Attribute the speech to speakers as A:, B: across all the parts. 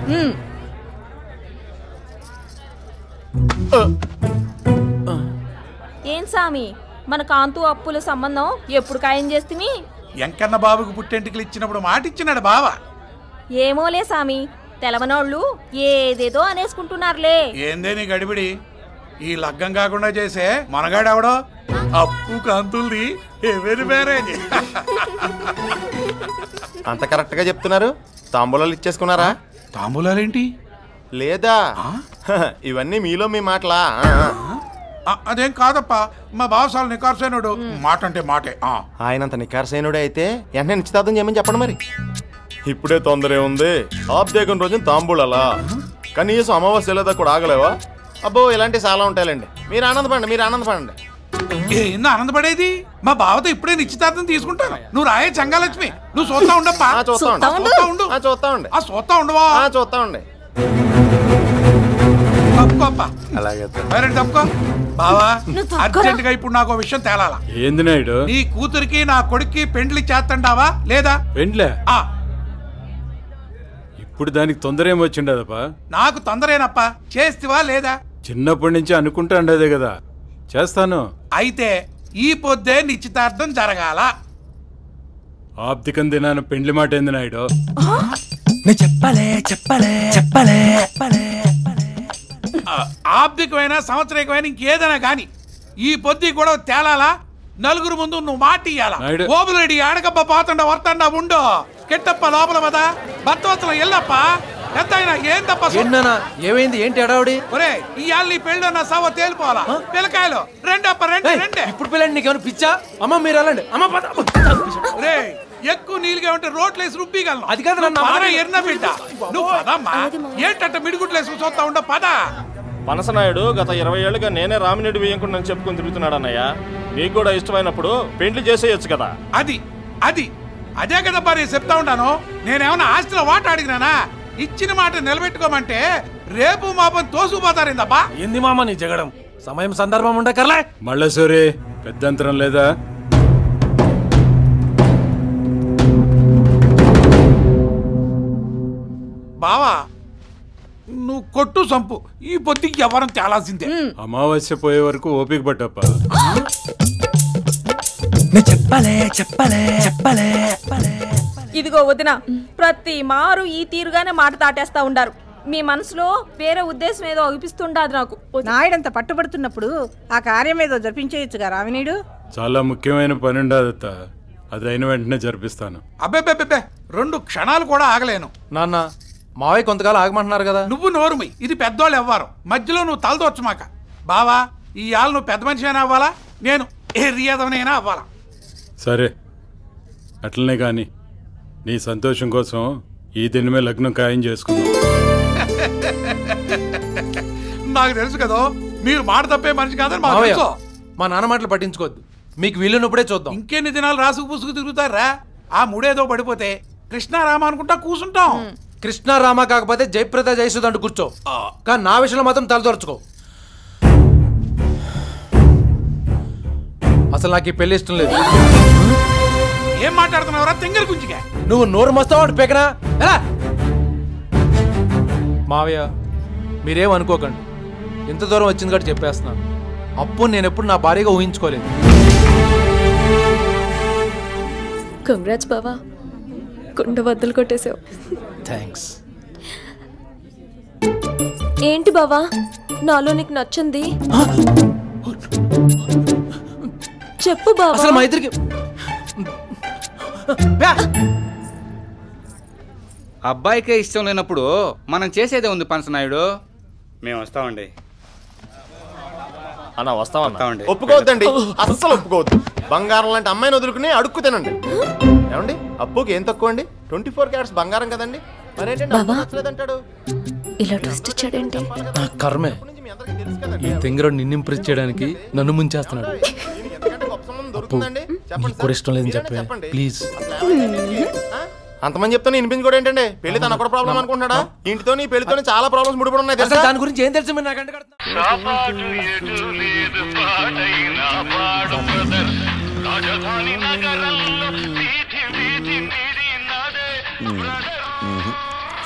A: ఏం సామి మన కాంతు అప్పుల సంబంధం ఎప్పుడు ఖాయం చేస్తిమి?
B: ఎంకన్న బాబుకు పుట్టెంటికలు ఇచ్చినప్పుడు మాట ఇచ్చినాడు బావ.
A: ఏమోలే సామి, తెలవనోళ్ళు ఏదేదో అనేసుకుంటున్నారులే.
B: ఏందే నీ గడిబిడి? ఈ లగ్గం కాకుండా చేసే మనగాడెవడో అప్పు కాంతుల్ది ఎవరి మ్యారేజ్.
C: అంత కరెక్ట్ గా చెప్తున్నారు. తాంబూలాలు ఇచ్చేసుకున్నారా?
B: తాంబూలాలేంటి?
C: లేదా ఇవన్నీ మీలో మీ మాటలా?
B: అదేం కాదప్ప, మా బావసాలు నికార్సైనడు. మాట అంటే మాటే.
C: ఆయనంత నికార్సైనడే అయితే వెంటనే నిశ్చితార్థం చేయమని చెప్పండి. మరి ఇప్పుడే తొందరే ఉంది. ఆబ్దేకం రోజున తాంబూలాలా? కనీసం అమావాస్య లేదా కూడా ఆగలేవా? అబ్బో ఇలాంటి చాలా ఉంటాయండి. మీరు ఆనందపడండి, మీరు ఆనందపడండి.
B: ఏందో ఆనందపడేది? మా బావతో ఇప్పుడే నిశ్చితార్థం తీసుకుంటాను. నువ్వు రాయే చంగాలక్ష్మి, నువ్వు చూస్తా ఉండప్పా.
C: చూస్తా ఉండు, చూస్తా ఉండు,
B: చూస్తా ఉండవా?
C: చూస్తా ఉండే.
B: అలాగే తప్పుకో బావా. అర్జెంట్ గా ఇప్పుడు నాకు విషయం తేలాలా.
D: ఏంది నాయుడు?
B: నీ కూతురికి నా కొడుక్కి పెండ్లి చేస్తండావా లేదా?
D: పెండ్లే? ఇప్పుడు దానికి తొందర ఏమొచ్చిండదప్పా?
B: నాకు తొందరేనప్పా. చేస్తివా లేదా?
D: చిన్నప్పటి నుంచి అనుకుంటా ఉండేదే కదా. చేస్తాను.
B: అయితే ఈ పొద్దే నిశ్చితార్థం జరగాల.
D: ఆబ్దికం దినాన పెండ్లి మాట ఏంది నాయుడు?
B: ఆబ్దికమైనా సంవత్సరికమైనా ఇంకేదైనా గాని ఈ పొద్దు కూడా తేలాలా. నలుగురు ముందు నువ్వు మాట ఇయ్యాలా. ఓబులడి ఆడకప్ప పోతండ వర్తండా ఉండు. కెట్టప్ప లోపల పద. భర్తవత్సలం ఎల్లప్ప. ఎంత అయినా ఏం తప్ప
E: ఏమైంది? ఏంటి అడావుడి?
B: ఒరే ఇవాళ నీ పెళ్ళి నా సవ తేలిపోవాలా. పిల్లకాయలు రెండప్ప రెండే.
E: ఇప్పుడు పిల్లండి, నీకేమైనా పిచ్చా? అమ్మ మీరు వెళ్ళండి. అమ్మ
B: రే ఎక్కువ నీళ్ళుగా ఉంటే రోట్లేసి రుబ్బిగలను.
E: అది కాదు
B: ఎర్న బిడ్డ. నువ్వు పదమ్మా. ఏంటంటే మిడిగుట్లేసి చూస్తా ఉండ పద.
C: పనసనాయుడు గత 20 ఏళ్ళుగా నేనే రామినేడు వేయకుండా చెప్పుకొని తిరుగుతున్నాడు అన్నయ్య. నీకు కూడా ఇష్టమైనప్పుడు పెండ్లి చేసేయచ్చు కదా.
B: అదే కదబ్బా నేను చెప్తా ఉంటాను. నేనేమన్నా ఆస్తిలో వాట అడిగినానా? ఇచ్చిన మాట నిలబెట్టుకోమంటే రేపు మాపని తోసుకుపోతారేందబ్బా.
E: ఏంది మామ నీ జగడం? సమయం సందర్భం ఉండకర్లే.
D: మళ్ళీ పెద్దంతరం లేదా?
B: బావా నువ్వు కొట్టు సంపు. ఈ పొద్దుకి ఎవరం తేలాల్సిందే.
D: అమావాస్య పోయే వరకు ఓపిక పట్టప్ప.
A: ఇదిగో వదిన, ప్రతి మారు ఈ తీరుగానే మాట దాటేస్తా ఉండారు. మీ మనసులో వేరే ఉద్దేశం ఏదో అనిపిస్తుండదు నాకు.
F: నాయుడంత పట్టుబడుతున్నప్పుడు ఆ కార్యం ఏదో జరిపించేయచ్చుగా రామినీడు.
D: చాలా ముఖ్యమైన పని ఉండదత్త. అది అయిన వెంటనే జరిపిస్తాను.
B: అబ్బే 2 క్షణాలు కూడా ఆగలేను.
E: నాన్న మావయ్య కొంతకాలం ఆగమంటున్నారు కదా.
B: నువ్వు నోరుమి. ఇది పెద్దోళ్ళు ఎవ్వరు. మధ్యలో నువ్వు తలదొచ్చమాక. బావా ఈ ఆళ్ళు నువ్వు పెద్ద మనిషి అయినా అవ్వాలా, నేను ఏరియాదవనైనా అవ్వాలా.
D: సరే అట్లనే కానీ నీ సంతోషం కోసం ఈ దినమే లగ్నం ఖాయం చేసుకుందాం.
B: నాకు తెలుసు కదా మీరు మాట తప్పే మనిషి కాదని మాకు తెలుసు.
E: మా నాన్న మాటలు పట్టించుకోవద్దు. మీకు వీలున్నప్పుడే చూద్దాం.
B: ఇంకెన్ని దినాలు రాసుకు పూసుకు తిరుగుతారా? ఆ ముడేదో పడిపోతే కృష్ణారామ అనుకుంటా కూర్చుంటాం.
E: కృష్ణారామ కాకపోతే జయప్రద జయసుధ అంటూ కూర్చో. కానీ నా విషయంలో మాత్రం తలదొరచుకో. అసలు నాకు ఈ పెళ్లి ఇష్టం లేదు.
B: ఏం మాట్లాడుతున్నావురా తింగర్ గుంజిగా?
E: నువ్వు నోరు మస్తావు పెకనా. మావయ్య మీరేం అనుకోకండి. ఇంత దూరం వచ్చింది కాబట్టి చెప్పేస్తున్నాను. అప్పుడు నేను ఎప్పుడు నా భార్యగా ఊహించుకోలేదు.
G: కంగ్రాట్స్ బావా, కుండ బద్దలు కొట్టేసావు.
E: థ్యాంక్స్.
G: ఏంటి బావా నాలో నీకు నచ్చింది? చెప్పు బావా.
E: అసలు మా ఇద్దరికి
H: అబ్బాయికే ఇష్టం లేనప్పుడు మనం చేసేదే ఉంది పనసనాయుడు.
I: మేము వస్తామండి.
C: అన్న వస్తామండి. ఒప్పుకోవద్దండి, అస్సలు ఒప్పుకోవద్దు. బంగారం లాంటి అమ్మాయిని వదులుకుని అడుక్కు తినండి. ఏమండి అప్పుకి ఏం తక్కువ అండి? 24 క్యారెట్స్ బంగారం కదండి. మరేంటంటాడు
G: ఇలా ట్విస్ట్ ఇచ్చాడేంటి?
E: కర్మే. ఈ తెంగరోడు నిన్ను ఇంప్రెస్ చేయడానికి నన్ను ముంచేస్తున్నాడు. కూడా ఇష్టం లేదని చెప్పండి ప్లీజ్.
C: అంతమంది చెప్తాను వినిపించుకోవడం ఏంటంటే పెళ్లి తన కూడా ప్రాబ్లం అనుకుంటున్నాడా? ఇంటితో నీ పెళ్లితో చాలా ప్రాబ్లమ్స్ ముడిపడి ఉన్నాయి తెలుసా?
E: దాని గురించి ఏం తెలుసు మీరు నాకంటే?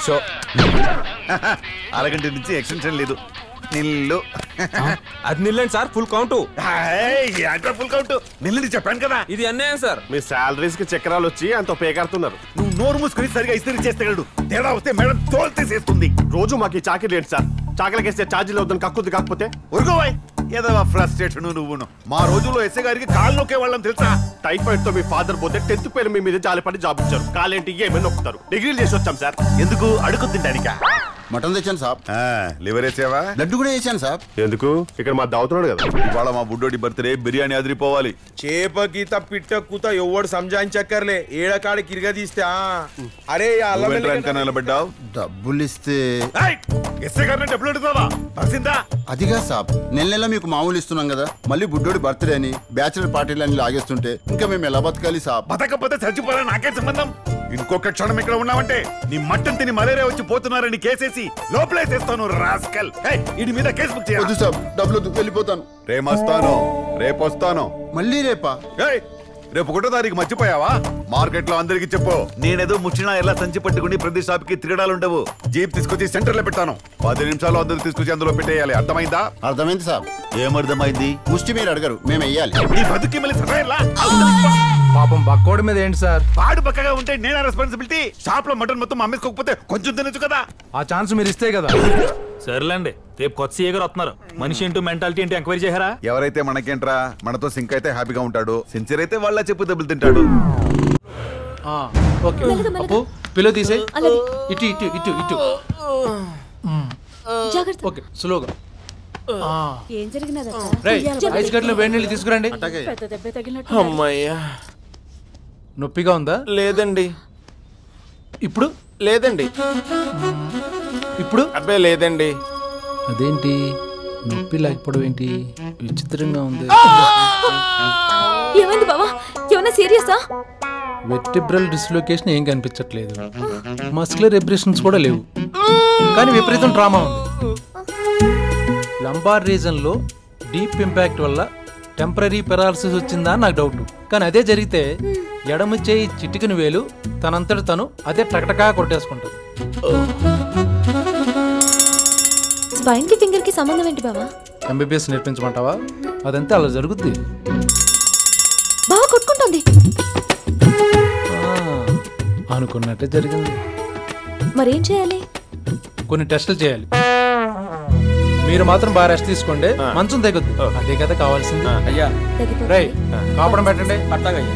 J: సో అరగంట నుంచి ఎక్స్టెన్షన్ లేదు నిల్లు
K: అది నిల్లండి sir full count
J: full count నిల్లని చెప్పాను కదా
K: ఇది అన్యాయం సార్
C: మీ సాలరీస్ కి చక్రాలు వచ్చి అంత పేకాడుతున్నారు.
J: నువ్వు నోరు మూసుకుని సరిగా ఇస్త్రీ చేస్తాడు తేడా వస్తే మేడం తోలు తీసేస్తుంది.
C: రోజు మాకు ఈ చాకరీ ఏంటి సార్? చాకలికేస్తే ఛార్జీలు వద్దని కక్కుద్ది కాకపోతే
J: ఉరుకోవాయ్ ఏదో ఫ్రస్ట్రేషన్ నువ్వును. మా రోజుల్లో ఎస్ఐ గారికి కాళ్ళు నొక్కే వాళ్ళం తెలుసా?
C: టైఫాయిడ్ తో మీ ఫాదర్ పోతే 10th పేరు మీ మీద జాలిపడి జాబ్ ఇచ్చారు. కాలేంటి ఏమైనా నొక్కుతారు. డిగ్రీలు చేసి వచ్చాం సార్.
J: ఎందుకు అడుగు తింటానికా?
L: మటన్ తెచ్చాను సాబ్.
J: లివర్ వేసావా?
L: లడ్డు కూడా వేసాను సాబ్.
C: ఎందుకు? ఇక్కడ మా దావుతున్నాడు కదా.
J: ఇవాళ మా బుడ్డోడి బర్త్డే బిర్యానీ అదిరిపోవాలి.
K: చేప గీత పిట్ట కూత ఎవడు సంజాయించక్కర్లే ఏడకాడి కిరిగా తీస్తే అరే
J: నిలబడ్డావు.
L: డబ్బులు ఇస్తే
J: ఎస్ఐ గారిని డబ్బులు అడుగుతావా? పరిసిందా?
L: అదిగా సాబ్, నెల నెల మీకు మామూలు ఇస్తున్నాం కదా, మళ్ళీ బుడ్డోడి బర్త్డే అని బ్యాచులర్ పార్టీలు అని లాగేస్తుంటే ఇంకా మేము ఎలా బతకాలి సాబ్?
J: బతకపోతే చచ్చిపోరా, నాకే సంబంధం. ఇంకొక క్షణం ఇక్కడ ఉన్నావంటే నీ మట్టం తిని మలేరియా వచ్చి పోతున్నారని కేసేసి లోపలేసేస్తాను రాస్కల్. వీడి మీద కేసు బుక్ చేయాలి.
L: వద్దు సాబ్, డబ్బులు వెళ్ళిపోతాను.
J: రేపొస్తాను.
L: మళ్ళీ రేపా?
J: రేపు 1వ తారీఖు మర్చిపోయావా? మార్కెట్ లో అందరికి చెప్పు, నేనేదో ముచ్చినా ఎలా సంచి పట్టుకుని ప్రతి షాప్ కి తిరగడాలుండవు. జీప్ తీసుకొచ్చి సెంటర్ లో పెట్టాను. 10 నిమిషాలు అందరూ తీసుకొచ్చి అందులో పెట్టేయాలి. అర్థమైందా?
L: అర్థమైంది సాబ్.
J: ఏమర్థమైంది?
L: ముష్టి మీరు అడగరు, మేము వెయ్యాలి.
J: నీ బతుకి మళ్ళీ సరైలా
E: పాపం బక్కోడి మీద ఏంటి సార్?
J: వాడు పక్కగా ఉంటే నేనా రెస్పాన్సిబిలిటీ? షాప్ లో మటన్ మొత్తం అమ్మేసుకోకపోతే కొంచెం తినొచ్చు కదా.
E: ఆ ఛాన్స్ మీరు ఇస్తే కదా.
K: సర్లేండి, రేపు కొత్త సీఏ గారు వస్తున్నారు. మనిషి ఏంటో మెంటాలిటీ ఏంటో ఎంక్వైరీ చేశారా?
J: ఎవరైతే మనకేంట్రా, మనతో సింక్ అయితే హ్యాపీగా ఉంటాడు. సిన్సియర్ అయితే వాళ్ళ చెప్పు దెబ్బలు తింటాడు.
E: ఓకే అప్పు పిల్లో తీసే. ఇటు ఇటు ఇటు ఇటు. ఓకే స్లోగా.
F: ఏం జరిగినది?
E: ఐస్ గడ్డలు వేడి నీళ్ళు తీసుకురండి.
M: అమ్మయ్యా,
E: నొప్పిగా ఉందా?
M: లేదండి.
E: ఇప్పుడు
M: లేదండి.
E: ఇప్పుడు
M: అబ్బాయి లేదండి.
E: అదేంటి నొప్పి లేకపోవడం ఏంటి? విచిత్రంగా ఉంది.
G: ఏమైంది బావా? ఏమైనా సీరియసా?
E: వెర్టిబ్రల్ డిస్లోకేషన్ ఏం కనిపించట్లేదు. మస్కులర్ ఎబ్రేషన్స్ కూడా లేవు, కానీ విపరీతం ట్రామా ఉంది. లంబార్ రీజన్ లో డీప్ ఇంపాక్ట్ వల్ల టెంపరీ పెరాలసిస్ వచ్చిందా నాకు డౌట్. కానీ అదే జరిగితే ఎడమ చేయి చిటికిన వేలు తనంతట తను అదే టకటకా కొట్టేసుకుంటుంది.
G: స్పైన్ కి ఫింగర్ కి సంబంధం ఏంటి బావా?
E: ఎంబీబీఎస్ నేర్పించమంటావా? అదంతా అలా జరుగుద్ది.
G: బావా కొట్టుకుంటుంది.
E: అనుకున్నట్టే జరిగింది.
G: మరేం చేయాలి?
E: కొన్ని టెస్టులు చేయాలి. మీరు మాత్రం బాగా రెస్ట్ తీసుకోండి, మంచం తగ్గుద్ది. అదే కదా కావాల్సింది.
K: అయ్యా
E: రై కాపడం పెట్టండి.
K: అట్టాగయ్యా.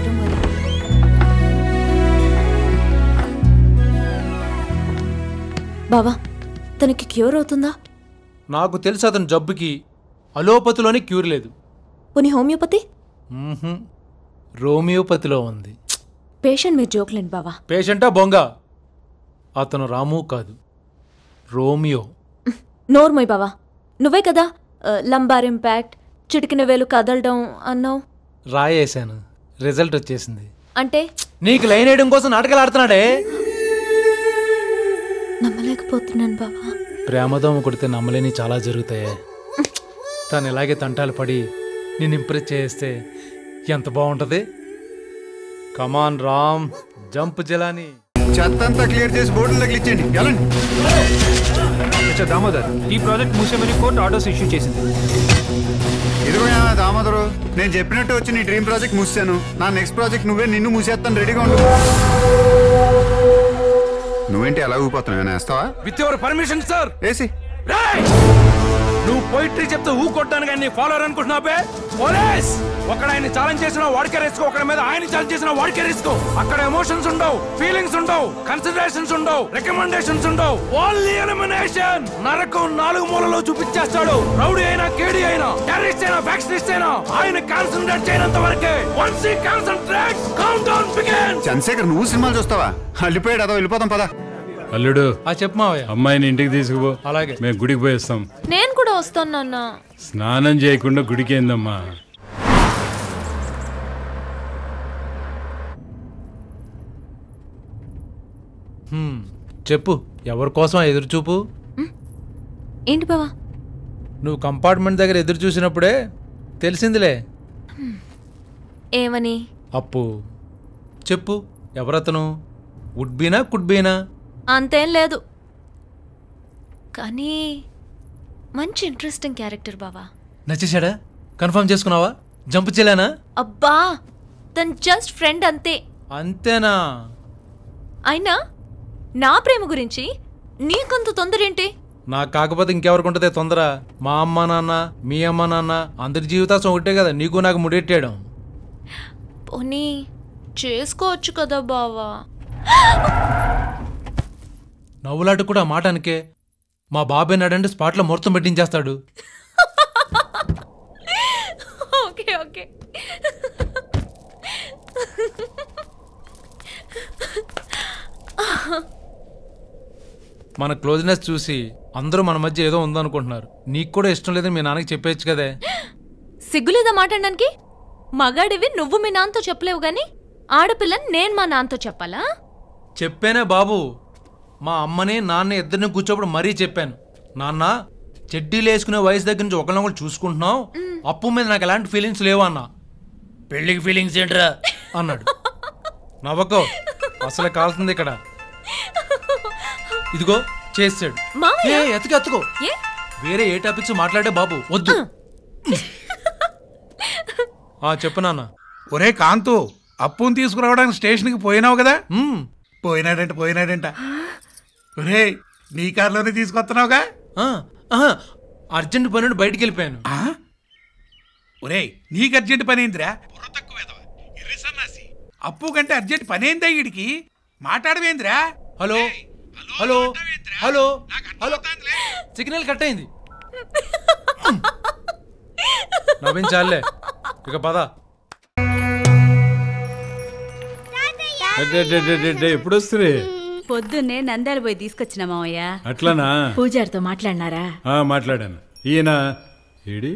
G: బావా తనకి క్యూర్ అవుతుందా?
E: నాకు తెలుసు అతని జబ్బుకి అలోపతిలోని క్యూర్ లేదు.
G: పోనీ హోమియోపతి?
E: రోమియోపతిలో ఉంది.
G: పేషెంట్ మీరు జోక్లేండి బావా.
E: పేషెంటా బొంగ? అతను రాము కాదు, రోమియో.
G: నోర్మోయ్ బావా, నువ్వే కదా లంబార్ ఇంపాక్ట్ చిటికిన వేలు కదలడం అన్నావు.
E: రాయేశాను, రిజల్ట్ వచ్చేసింది.
G: అంటే
E: నీకు లైన్ వేయడం కోసం నాటకాలు ఆడుతున్నాడే.
G: నమ్మలేకపోతున్నాను బావా.
E: ప్రేమదోమ కొడితే నమ్మలేని చాలా జరుగుతాయి. తను ఇలాగే తంటాలు పడి నేను ఇంప్రెస్ చేస్తే ఎంత బాగుంటది. కమాన్ రామ్, జంప్ జలాని.
N: చెత్తంతా క్లియర్ చేసి బోర్డులు తగిలించండి.
K: దామోదర్, ఈ ప్రాజెక్ట్ మూసేమని కోర్టు ఆర్డర్స్ ఇష్యూ చేసింది.
N: ఇదిగోయా దామోదరు, నేను చెప్పినట్టు వచ్చి నీ డ్రీమ్ ప్రాజెక్ట్ మూసాను. నా నెక్స్ట్ ప్రాజెక్ట్ నువ్వే, నిన్ను మూసేస్తాను, రెడీగా ఉండు. నువ్వేంటి అలా ఊగిపోతున్నావు? వేస్తావా?
K: With your permission sir.
N: వేసి
K: నువ్వు పోయిటరీ చెప్తే ఊ కొట్టాను కానీ ఫాలోవర్ అనుకుంటున్నావే. పోలీస్ ఒకడు ఆయన ఛాలెంజ్ చేసిన వాడికే రేసుకో, ఒకడి మీద ఆయన ఛాలెంజ్ చేసిన వాడికే రేసుకో. అక్కడ ఎమోషన్స్ ఉండవు, ఫీలింగ్స్ ఉండవు, కన్సిడరేషన్స్ ఉండవు, రికమెండేషన్స్ ఉండవు, ఓన్లీ ఎలిమినేషన్. నరకం 4 మూలలో చూపించేస్తాడు. రౌడీ అయినా, కేడీ అయినా, టెర్రరిస్ట్ అయినా, ఫ్యాక్షనిస్ట్ అయినా ఆయన కాన్సన్ట్రేట్ చేయనంత వరకే. Once he concentrates, count down begins.
N: Chandrashekar, నువ్వు సినిమాలు చూస్తావా? అల్లిపోయాడు అదో, వెళ్ళిపోతాం పదా.
D: అల్లుడు,
E: చెప్పు మావయ్య.
D: అమ్మాయిని ఇంటికి తీసుకుపో.
E: అలాగే.
D: మేము గుడికి పోయేస్తాం.
G: నేను కూడా వస్తాను నాన్న.
D: స్నానం చేయకుండా గుడికి ఏందమ్మా?
E: చెప్పు, ఎవరి కోసం ఎదురు చూపు?
G: ఏంటి బావా?
E: నువ్వు కంపార్ట్మెంట్ దగ్గర ఎదురు చూసినప్పుడే తెలిసిందిలే.
G: ఏమని?
E: అప్పు. చెప్పు, ఎవరతను? వుడ్ బీనా కుడ్ బీనా?
G: అంతేం లేదు. కానీ మంచి ఇంట్రెస్టింగ్ క్యారెక్టర్ బావా.
E: నచ్చేసాడా? కన్ఫర్మ్ చేసుకున్నావా? జంప్ చేయలేనా?
G: అబ్బా తను జస్ట్ ఫ్రెండ్ అంతే.
E: అంతేనా?
G: అయినా నా ప్రేమ గురించి నీకంత తొందర ఏంటి?
E: నాకు కాకపోతే ఇంకెవరికి ఉంటుంది తొందర? మా అమ్మ నాన్న, మీ అమ్మ నాన్న అందరి జీవితాసం ఒకటే కదా, నీకు నాకు ముడెట్టాడు.
G: పోనీ చేసుకోవచ్చు కదా బావా.
E: నవ్వులాట కూడా మాట అనకే. మా బాబాయ్ నాడంటే స్పాట్లో మొత్తం పెట్టించేస్తాడు.
G: Okay okay.
E: మన క్లోజ్నెస్ చూసి అందరూ మన మధ్య ఏదో ఉందనుకుంటున్నారు. నీకు కూడా ఇష్టం లేదని మీ నాన్నకి చెప్పేయచ్చు కదే.
G: సిగ్గులేదా మాట్లాడడానికి? మగాడివి నువ్వు మీ నాన్నతో చెప్పలేవు గాని ఆడపిల్లని నేను మా నాన్నతో చెప్పాలా?
E: చెప్పానే బాబు. మా అమ్మని నాన్న ఇద్దరిని కూర్చోప్పుడు మరీ చెప్పాను, నాన్న చెడ్డీలు వేసుకునే వయసు దగ్గర నుంచి ఒకరినొకరు చూసుకుంటున్నావు, అప్పు మీద నాకు ఎలాంటి ఫీలింగ్స్ లేవు అన్నా. పెళ్ళికి ఫీలింగ్స్ ఏంట్రా అన్నాడు. నవ్వకో, అసలే కాల్సింది ఇక్కడ. ఇదిగో చేసాడు. ఎత్తుకో వేరే ఏ టాపిక్స్ మాట్లాడే బాబు వద్దు. చెప్పు నాన్న.
B: ఒరే కాంతు, అప్పుని తీసుకురావడానికి స్టేషన్కి పోయినావు కదా? పోయినాడంట. ఒరే నీ కారులోనే తీసుకొస్తున్నావుగా?
E: అర్జెంట్ పని బయటికి వెళ్ళిపోయాను.
B: ఒరే నీకు అర్జెంట్ పని ఏందిరా? అప్పు కంటే అర్జెంట్ పని ఏందా వీడికి? మాట్లాడవేంద్రా?
E: Hello hello hello hello, signal cut అయింది. నవ్వించాలే, ఇక పద.
D: ఎప్పుడు వస్తుంది?
O: పొద్దున్నే నందాలు పోయి తీసుకొచ్చిన మావయ్య.
D: అట్లానా?
O: పూజారితో మాట్లాడినారా?
D: మాట్లాడాను. ఈయన ఏడి?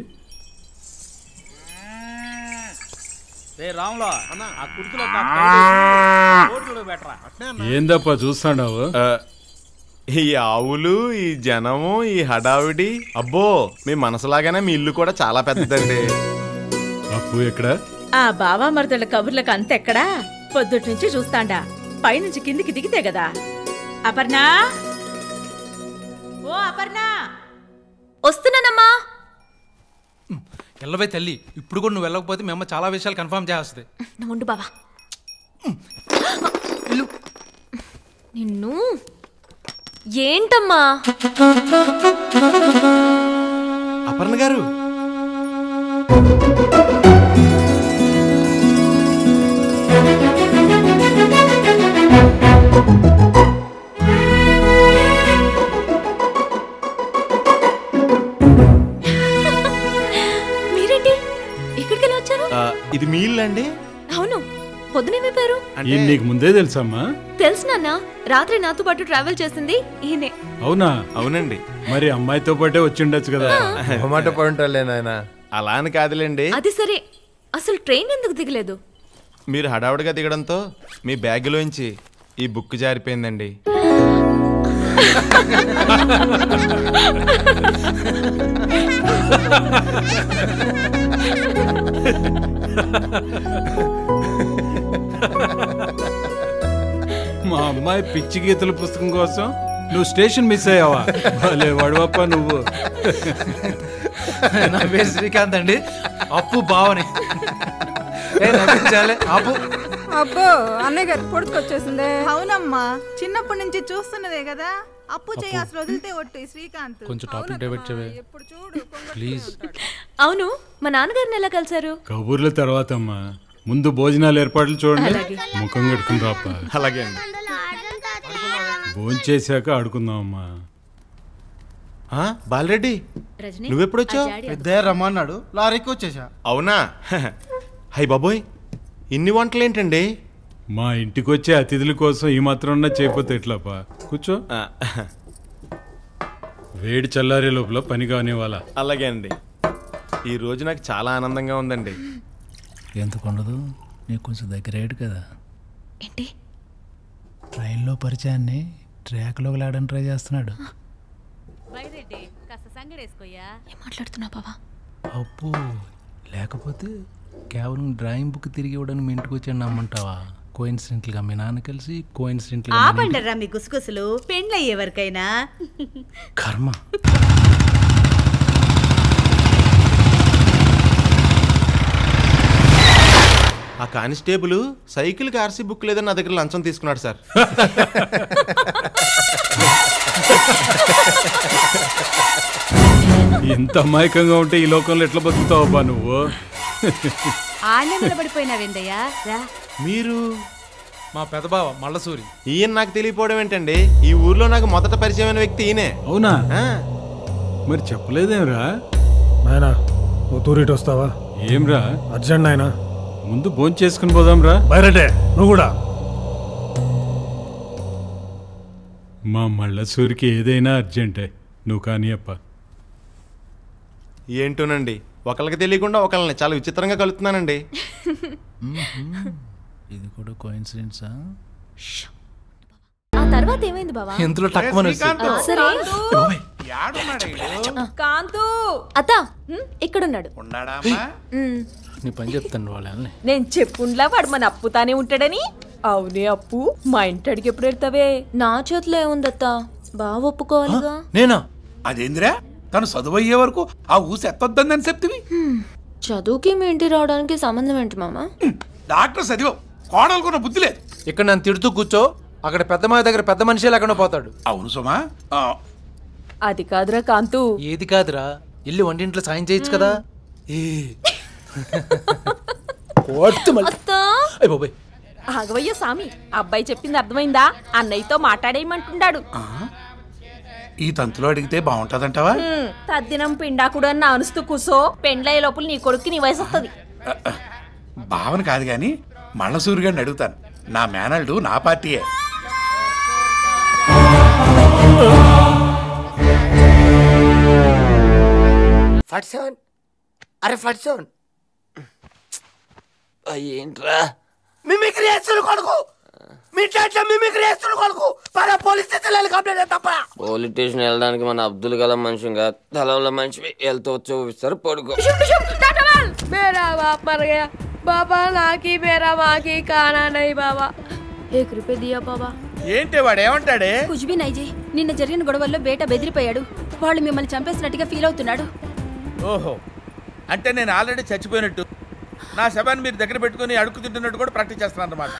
D: ఏందప్పా చూస్తాడావు?
C: ఈ ఆవులు, ఈ జనము, ఈ హడావిడి, అబ్బో మీ మనసులాగానే మీ ఇల్లు కూడా చాలా పెద్దదండి.
D: అప్పు ఎక్కడ?
O: ఆ బావా మరదల కబుర్లకు అంతెక్కడా? పొద్దుటి నుంచి చూస్తాండా, పైనుంచి కిందికి దిగితే కదా. అపర్ణా, ఓ అపర్ణా.
G: వస్తున్నానమ్మా.
E: వెళ్ళవే తల్లి, ఇప్పుడు కూడా నువ్వు వెళ్ళకపోతే మేము చాలా విషయాలు కన్ఫర్మ్ చేస్తుంది.
G: నువ్వు ఉండు బావా. నిన్ను ఏంటమ్మా?
C: అపర్ణ గారు,
G: మీరేంటి ఇక్కడికి వచ్చారు?
C: ఇది మీ ఇల్లు అండి?
G: అవును. పొద్దునేమైపోయారు?
D: నీకు ముందే తెలుసమ్మా?
G: తెలుసు నాన్న, రాత్రి నాతో పాటు ట్రావెల్ చేసింది ఈయనే.
D: అవునా?
C: అవునండి.
D: మరి అమ్మాయితో పాటే వచ్చిండొచ్చు కదా.
C: మాట పడుంటాలే నాయన. అలా అని కాదులేండి.
G: అది సరే, అసలు ట్రైన్ ఎందుకు దిగలేదు?
C: మీరు హడావుడిగా దిగడంతో మీ బ్యాగ్లోంచి ఈ బుక్ జారిపోయిందండి.
D: మా అమ్మాయి పిచ్చి గీతల పుస్తకం కోసం నువ్వు స్టేషన్ మిస్ అయ్యావా? భలే వడవప్ప నువ్వు.
E: నా పేరు శ్రీకాంత్ అండి, అప్పు బావని. అప్పు.
F: అబ్బో అన్నయ్య గారు పొడుచుకొచ్చేసిందే. అవునమ్మా, చిన్నప్పటి నుంచి చూస్తున్నదే కదా. అప్పు చేయి అసలు వదిలితే ఒట్టు. శ్రీకాంత్
E: కొంచెం టాపిక్ డైవర్ట్ చేయవే ప్లీజ్.
G: అవును, మా నాన్నగారిని ఎలా కలిసారు?
D: కబుర్ల తర్వాత అమ్మా, ముందు భోజనాలు ఏర్పాట్లు చూడండి. ముఖం కట్టుకుని రాప.
C: అలాగే అండి.
D: భోజనం చేశాక ఆడుకుందాం అమ్మా.
C: బాలరెడ్డి, నువ్వెప్పుడొచ్చావు?
P: పెద్ద రమ్మన్నాడు, లారీకి వచ్చేసా.
C: అవునా? హై బాబోయ్, ఇన్ని వంటలేంటండి?
D: మా ఇంటికి వచ్చే అతిథుల కోసం ఈ మాత్రం చేయకపోతే ఎట్లాపా? కూర్చో. వేడి చల్లారే లోపల పని కానివ్వాల.
C: అలాగే అండి. ఈ రోజు నాకు చాలా ఆనందంగా ఉందండి.
P: ఎందుకు ఉండదు? నీకు కొంచెం దగ్గరేడు కదా.
G: ఏంటి?
P: ట్రైన్లో పరిచయాన్ని ట్రాక్లోకి లాడని ట్రై చేస్తున్నాడు.
G: ఏం మాట్లాడుతున్నా బావా?
P: అప్పు లేకపోతే కేవలం డ్రాయింగ్ బుక్ తిరిగి ఇవ్వడానికి మీ ఇంటికి వచ్చాను నమ్మంటావా? కోయిన్సిడెంట్గా మీ నాన్న కలిసి కోయిన్సిడెంట్గా
Q: ఆపండరా మీ గుసగుసలు పెండ్లయ్యే వరకైనా.
P: కర్మ.
C: ఆ కానిస్టేబుల్ సైకిల్కి ఆర్సీ బుక్ లేదని నా దగ్గర లంచం తీసుకున్నాడు సార్.
D: ఎంత అమాయకంగా ఉంటే ఈ లోకంలో ఎట్లా బతుకుతావబ్బా నువ్వు?
Q: ఆనే నిలబడిపోయినావేందయ్యా?
C: మీరు
E: మా పెదబావ మల్లసూరి.
C: ఈయన నాకు తెలియపోవడం ఏంటండి? ఈ ఊర్లో నాకు మొదట పరిచయమైన వ్యక్తి ఈయనే.
D: అవునా? మరి చెప్పలేదేమ్రా?
R: నాయనా నువ్వు తూరిటి వస్తావా?
D: ఏమ్రా
R: అర్జెంట్ నాయనా.
D: ముందు భోంచేసుకుని చేసుకుని పోదాంరా.
R: బయరటే నువ్వు కూడా.
D: మా మల్లసూరికి ఏదైనా అర్జెంటే, నువ్వు కానీ అప్ప.
C: ఏంటోనండి, ఒకళ్ళకి తెలియకుండా ఒకళ్ళని చాలా విచిత్రంగా కలుపుతున్నానండి.
P: ఇది కూడా కోయిన్సిడెన్సా?
G: ఆ తర్వాత ఏమైంది బావా?
E: ఇంతలో టక్కుమని
A: కాంతు
G: అత్త ఇక్కడున్నాడు.
E: నీ పని చెప్తాను వాళ్ళని.
A: నేను చెప్పుండ్లా వాడు మన అప్పుతానే ఉంటాడని. అవునే అప్పు, మా ఇంటి అడిగి ఎప్పుడు ఎడతావే?
G: నా చేతిలో ఏముందత్త, బాగా ఒప్పుకోవాలిగా.
E: నేనా?
B: అదేందిరా, తను చదువు అయ్యే వరకు ఆ ఊసి ఎత్తొద్దని చెప్తివి.
G: చదువుకి మీ ఇంటి రావడానికి సంబంధం ఏంటి మామ?
B: డాక్టర్ చదివావు, కోడలుకున్న బుద్ధి లేదు.
E: ఇక్కడ నన్ను తిడుతూ కూర్చో, అక్కడ పెద్ద మాయ దగ్గర పెద్ద మనిషి లేకుండా పోతాడు.
B: అవును సుమా.
A: అది కాదురా కాంతు.
E: ఏది కాదురా, ఇల్లు వంటింట్లో సాయం చేయొచ్చు కదా.
A: ఆగవయ్య సామి, అబ్బాయి చెప్పింది అర్థమైందా? అన్నయ్యతో మాట్లాడేయమంటున్నాడు.
B: ఈ తంతులో అడిగితే బాగుంటదంటావా?
A: తద్దినం పిండాకుడు అని అనుస్తూ కూసో, పెండ్లయ్యే లోపల నీ కొడుక్కి నీ వయసు వస్తుంది.
B: భావన కాదు గాని మళ్ళసూరి గారిని అడుగుతాను. నా మేనల్డు నా పార్టీయే.
M: అరే ఫట్సోన్ ఏంట్రా మిమిక్రీ చేస్తున్న కొడుకు, మీ ఇంట్లో మిమిక్రీ చేస్తున్న కొడుకు పద పోలీస్ స్టేషన్ కంప్లైంట్ తప్ప. పోలీస్ స్టేషన్ వెళ్ళడానికి మన అబ్దుల్ కలాం మనిషిగా తలలో మనిషి వెళ్తూ వచ్చి చూపిస్తారు. పడుకో.
S: मेरा बाप मर गया बाबा, नाकी मेरा माँ की खाना नहीं बाबा.
G: 1 रुपये दिया बाबा.
T: ఏంటి వాడు ఏమంటాడే?
S: కుछ भी नहीं जी, నిన్న జరిగిన గొడవల్లో బేట బెదిరిపోయాడు. వాళ్ళు మిమ్మల్ని చంపేసినట్టుగా ఫీల్ అవుతున్నాడు.
T: ఓహో, అంటే నేను ఆల్రెడీ చచ్చిపోయినట్టు నా శవాన్ని మీరు దగ్గర పెట్టుకుని అడుక్కు తింటున్నట్టు కూడా ప్రాక్టీస్ చేస్తున్నాను అన్నమాట.